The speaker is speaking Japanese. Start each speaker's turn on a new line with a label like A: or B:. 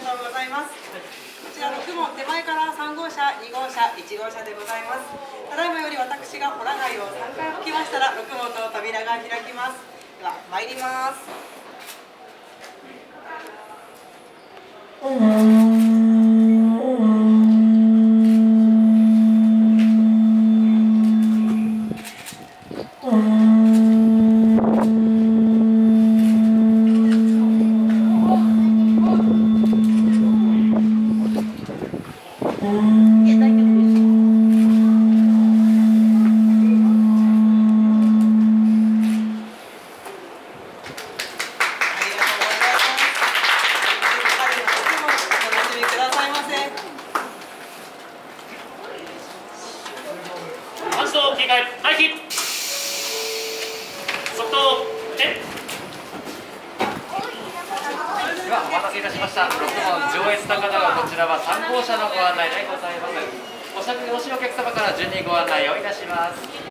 A: とうございます。こちら6門手前から3号車、2号車、1号車でございます。ただいまより私がホラ貝を3回吹きましたら6門と扉が開きます。では参ります。
B: 切り替え、回避。速度ではお待たせいたしました。6問上越高田、こちらは3号車のご案内でございます。お車にお越しのお客様から順にご案内をいたします。